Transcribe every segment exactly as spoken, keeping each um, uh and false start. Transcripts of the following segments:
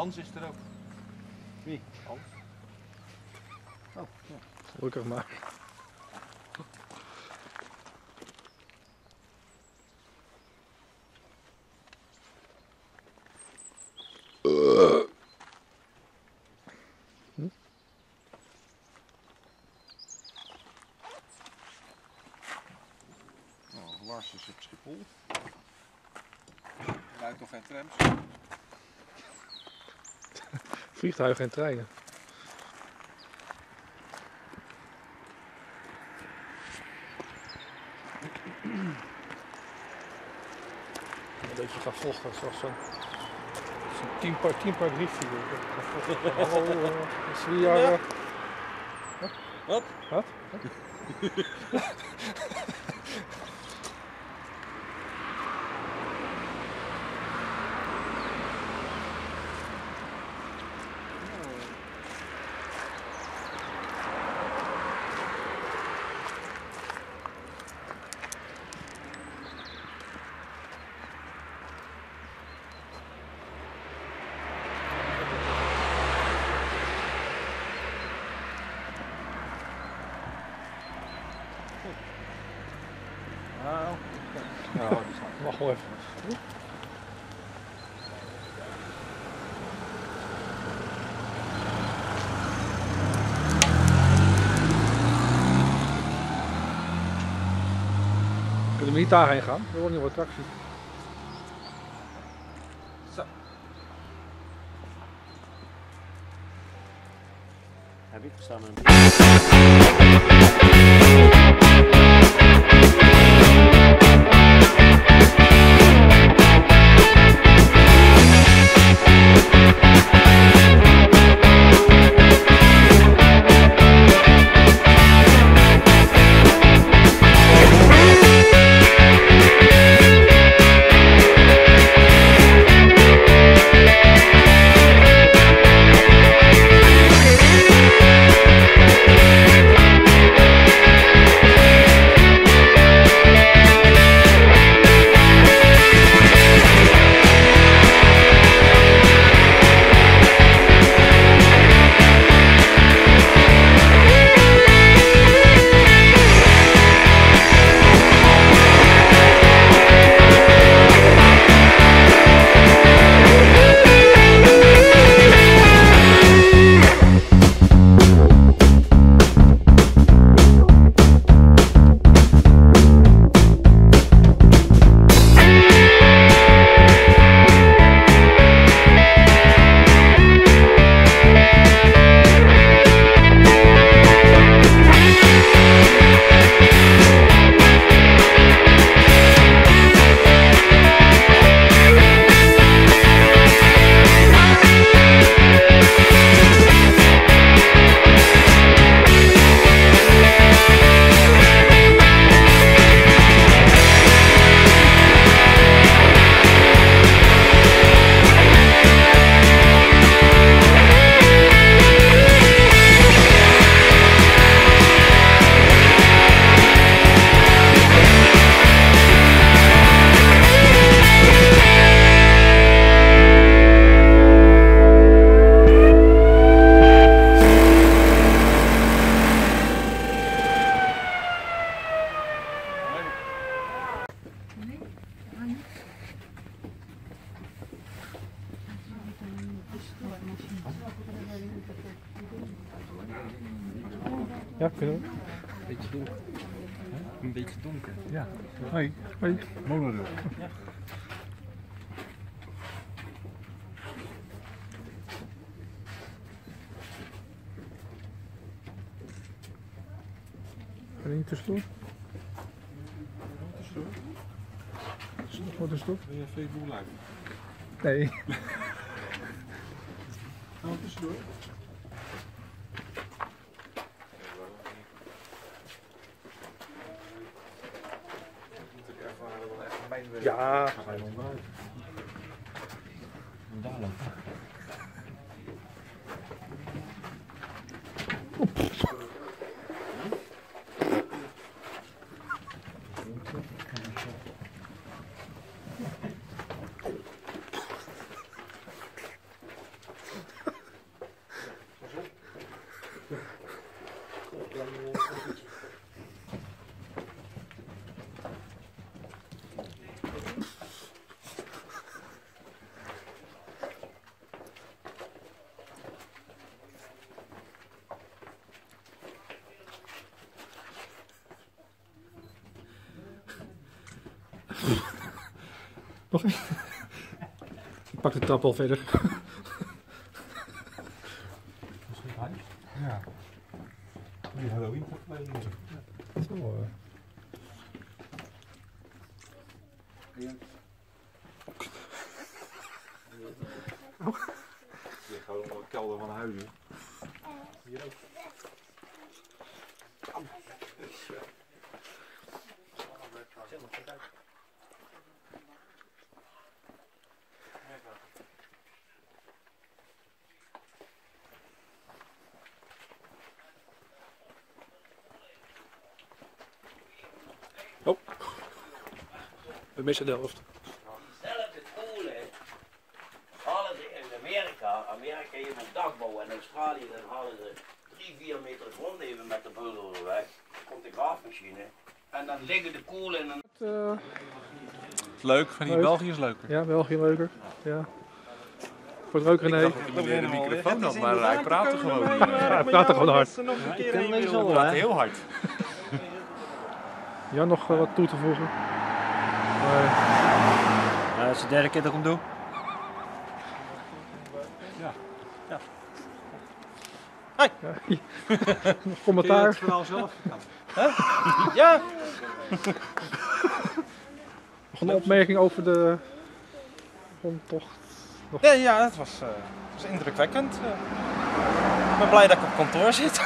Hans is er ook. Wie? Hans. Oh, ja. Gelukkig maar. Uh. Hm? Nou, Lars is op Schiphol. Rijdt nog geen trams. Vliegtuigen en treinen. Een beetje gaan vloggen zoals zo'n zo tien paar, tien paar griffie. Hallo, uh, is wie jaar... Uh... Wat? Wat? Nou, Ja, wacht wel even. Kunnen we niet daarheen gaan? We willen niet wat attractie. Zo. Heb ik gestaan met Ja, kunnen we? Een beetje donker. Een beetje donker. Ja. Hoi. Hoi. Monorail. Ja. Ga je niet tussendoor? tussendoor. Wat is het? Wil je Facebook live? Nee. Gaan we tussendoor? Ja. Dadelijk. Nog één. Ik pak de trap al verder. Ja. Die Halloween verkleding. Zo, uh. Oh. Je gewoon onder de kelder van huizen. Hier ook. Oh, we missen de helft. Hetzelfde kolen halen ze in Amerika. Amerika heeft een dagbouw en Australië dan halen ze drie, vier meter grond even met de bulldozer weg. Dan komt de graafmachine en dan liggen de kolen in een... Uh, Leuk, van die leuk. België is leuker. Ja, België leuker. Ja. Voor het roken, nee. Ik dacht dat hij de microfoon had, maar hij praatte gewoon. Ja, hij praat er gewoon hard. Hij praat heel hard. Jan nog uh, wat toe te voegen? Maar, Ja, dat is de derde keer dat ik hem doe. Ja. Ja. ja, nog commentaar? Het verhaal zelf. Ja! Nog een opmerking over de rondtocht? Nog... Nee, ja, het was, uh, het was indrukwekkend. Uh, ik ben blij dat ik op kantoor zit.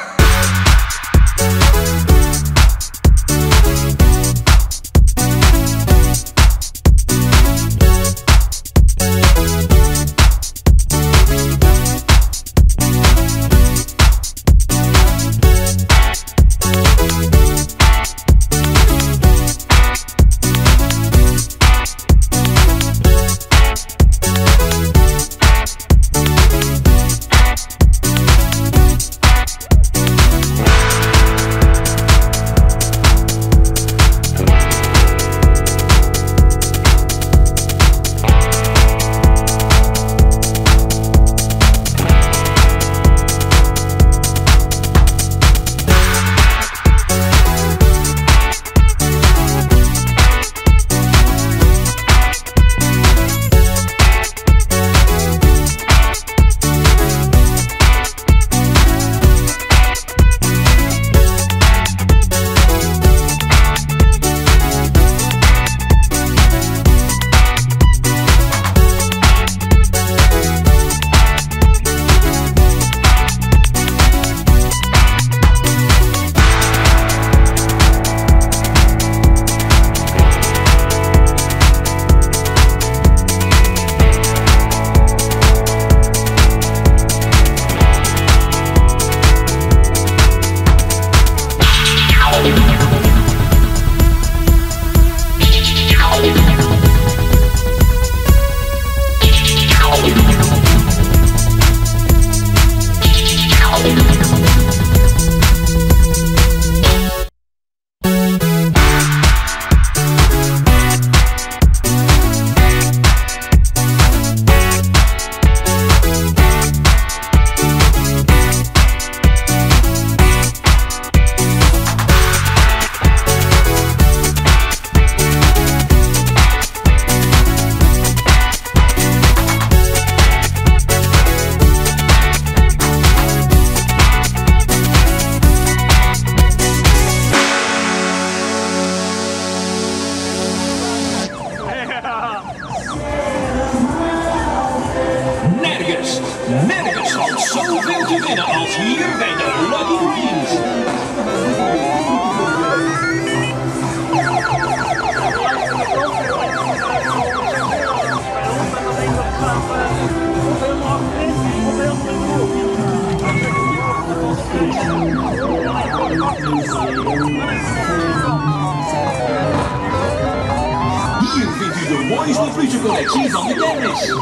Nergens valt zoveel te winnen als hier bij de Lucky Greens. Hier vindt u de mooiste puzzelcollectie van de Dennis.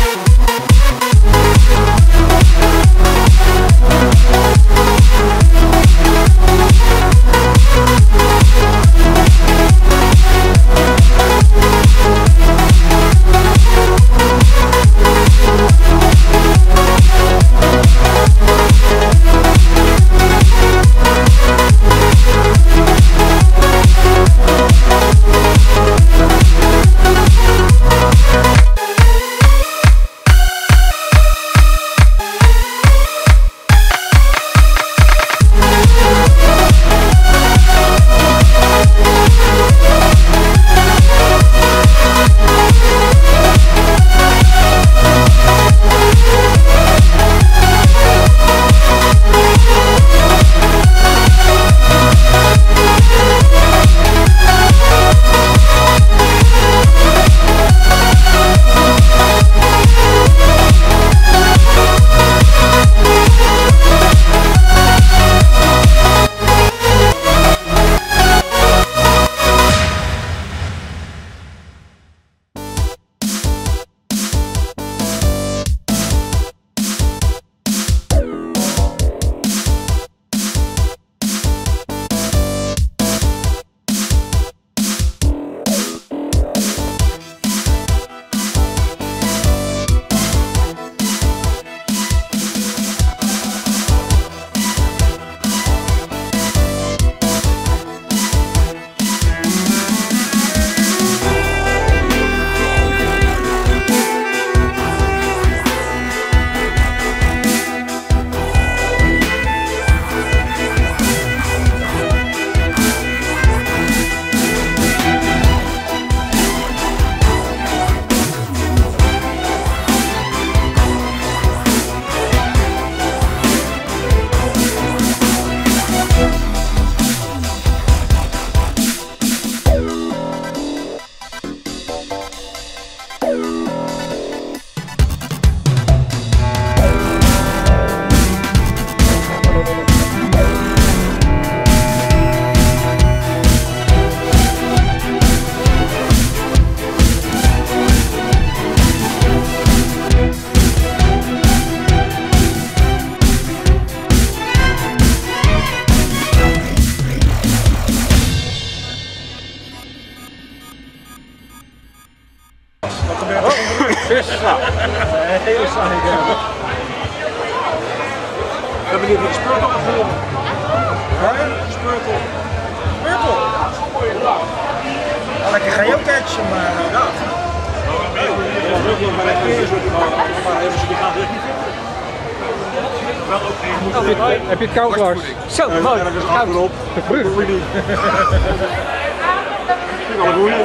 We'll be right back. Vis. Hele saaie game. Ik ben benieuwd wie de speurtel gaat volgen. Speurtel. Speurtel? Oh, lekker geocachen, maar... Ja. Maar even ze die gaan echt niet vinden. Wel ook geen Heb je, heb je het koud, Lars? Zo, mooi. dat is achterop. De brug. Dat moet je niet. Wel een goeie.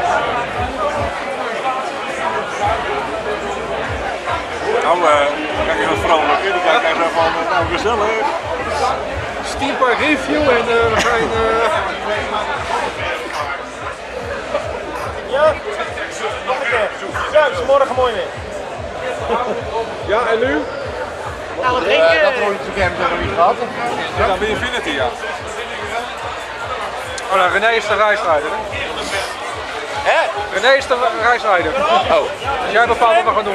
Nou, uh, kijk eens wat vrolijk. Die kijkt echt zo van, nou gezellig. Steampark review en uh, we gaan... Uh... Ja, nog een keer. Zo, is morgen mooi weer. Ja, en nu? Nou, wat drinken? Dat hoor je natuurlijk hebben we niet gehad. Ja, bij Infinity, ja. Oh, nou, René is de reisleider, hè? Hè? René is de reisleider. Oh. Dus jij bepaalt wat we gaan doen.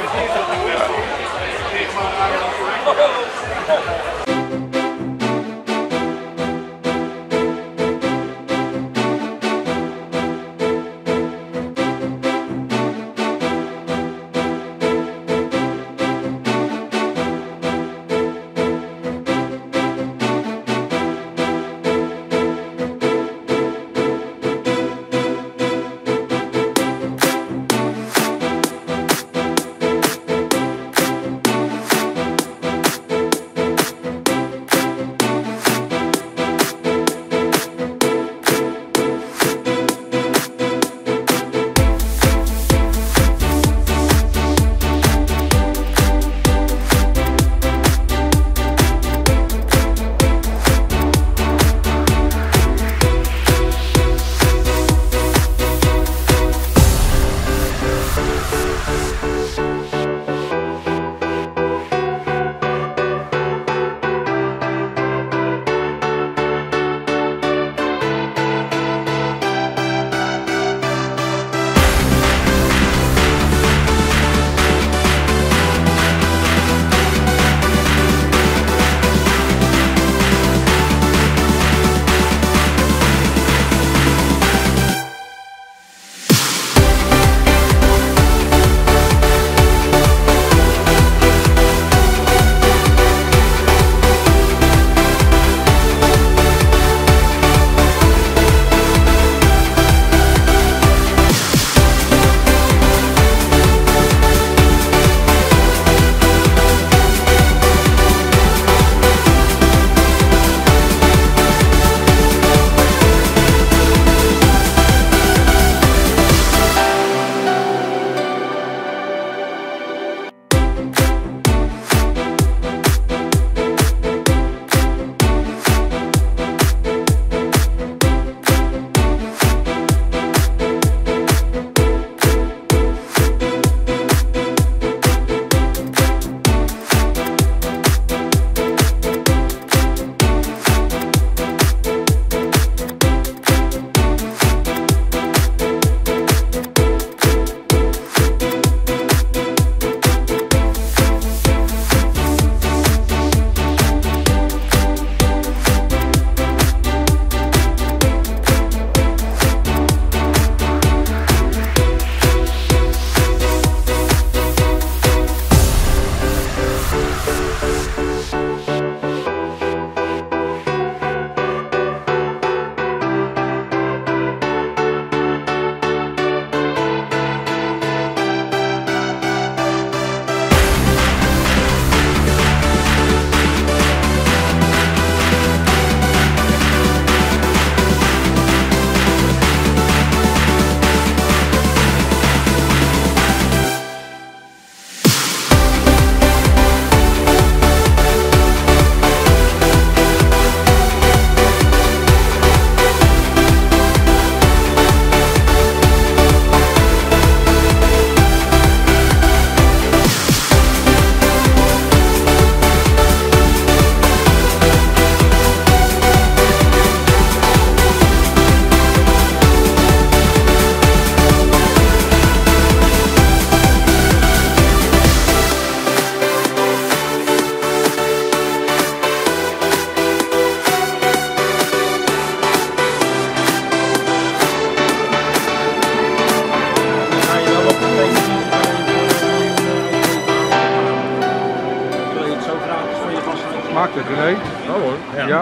Zit René? Oh hoor. Ja. ja.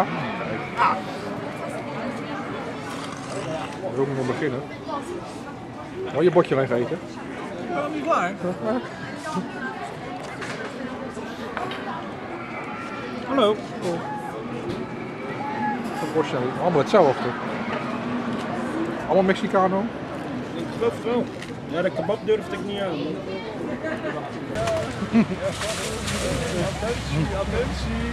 We moeten nog beginnen. Wil je bordje alleen eten? Ja, niet klaar. Hallo. Oh. Dat bordje eten. Allemaal hetzelfde. Allemaal Mexicano? Ik geloof het wel. Ja, de kebab durfde ik niet aan. Attentie, attentie.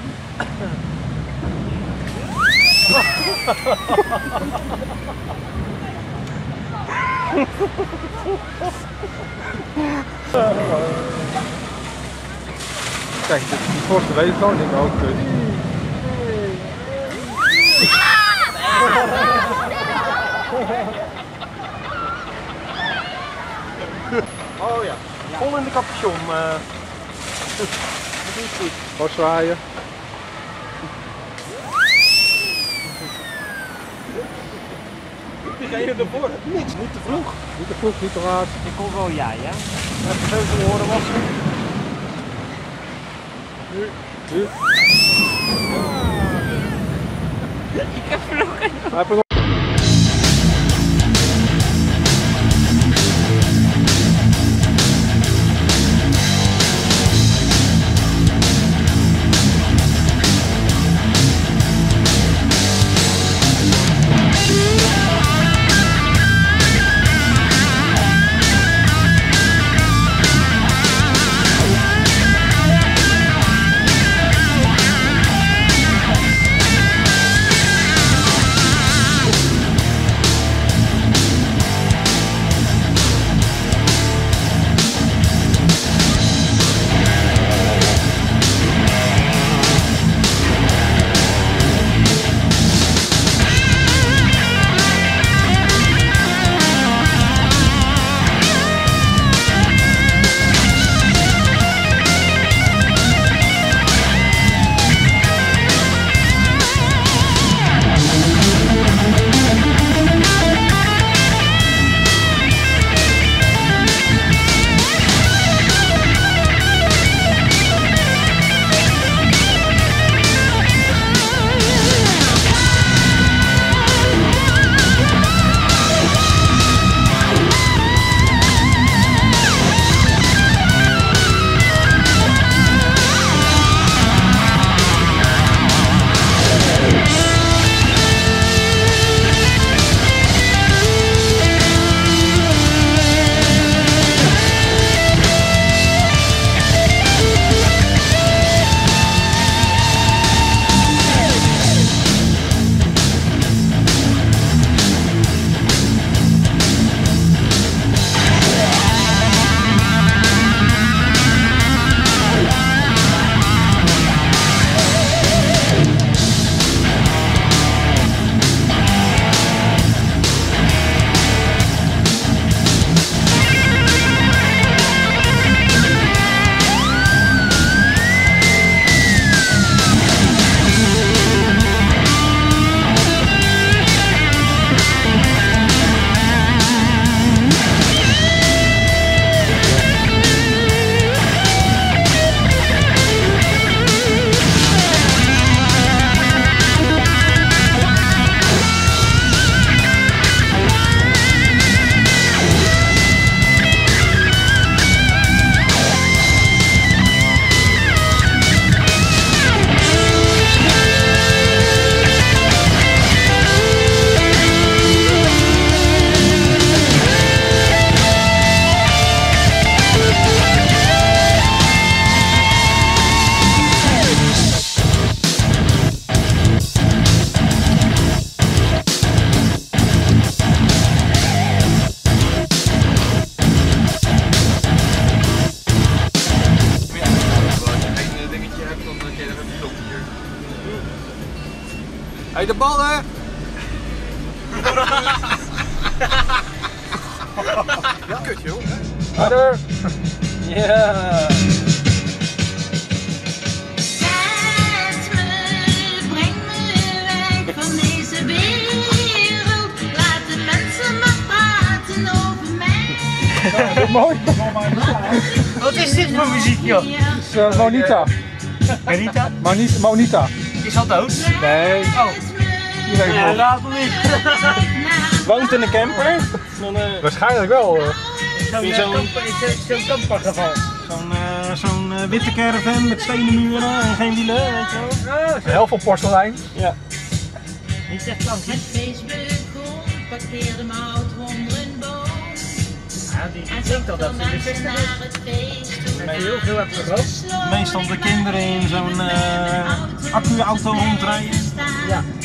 Kijk, die voorste weet het al, ik ook. Oh ja, vol in de capuchon. Uh. Dat is niet goed. Gewoon zwaaien. Die ga je ervoor. Niks, niet te vroeg. Niet te vroeg, niet te laat. Ik kom wel jij, ja? Even zo zijn oren wassen. Nu, nu. Ik heb er nog een. Hij heeft er nog. Hey, de ballen! Ja, kut joh. Harder! Ja! Zet me, breng me weg van deze wereld. Laat de mensen maar praten over mij. Ja, dat is mooi. Wat is dit voor muziek, joh? Het is uh, Monita. Rita? Monita. Monita. Is al dood? Nee. Oh. Die leeft nog. Inderdaad nog niet. Woont in een camper. Dan, uh, Waarschijnlijk wel. Uh. Zo'n Zo'n- zo zo'n campergeval. Zo'n uh, zo'n uh, witte caravan met stenen muren en geen wielen, weet je wel. Oh, Een heel veel porselein. Ja. niet echt lang. Het feest begon, parkeerde Mout onder een boom. Ja, die denkt al dat ze de zestig is. Naar het feest, toen Met heel veel heb gerookt. Meestal de kinderen in zo'n uh, accu-auto rondrijden. Ja.